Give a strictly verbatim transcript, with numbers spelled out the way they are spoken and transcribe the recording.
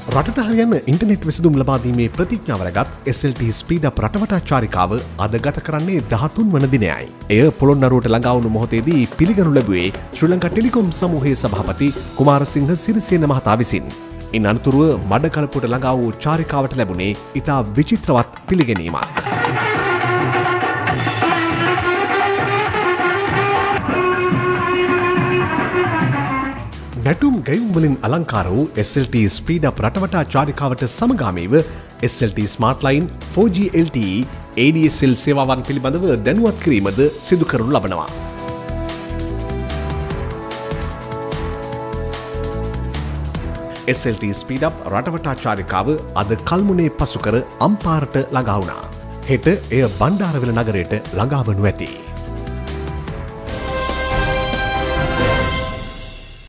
රටට හරියන ඉන්ටර්නෙට් විසඳුම් ලබා දීමේ ප්‍රතිඥාව රැගත් S L T speed up රටවටා චාරිකාව අද ගත කරන්නේ දහතුන් වන දිනයයි. එය පොළොන්නරුවට ළඟා වුණු මොහොතේදී පිළිගනු ලැබුවේ ශ්‍රී ලංකා ටෙලිකොම් සමූහයේ සභාපති කුමාරසිංහ සිරිසේන මහතා විසින්. ඉන් අනතුරුව මඩකලපුවට ළඟා වූ චාරිකාවට ලැබුණේ ඉතා විචිත්‍රවත් පිළිගැනීමක්. නැටුම් ගැයුම් වලින් අලංකාර වූ S L T speed up රටවටා චාරිකාවට සමගාමීව S L T smart line four G L T E A D S L සේවාවන් පිළිබඳව දැනුවත් කිරීමද සිදු කරනු ලබනවා. S L T speed up රටවටා චාරිකාව අද කල්මුනේ පසුකර අම්පාරට ළඟා වුණා. හෙට එය බණ්ඩාරවැල නගරයට ළඟා වනු ඇති.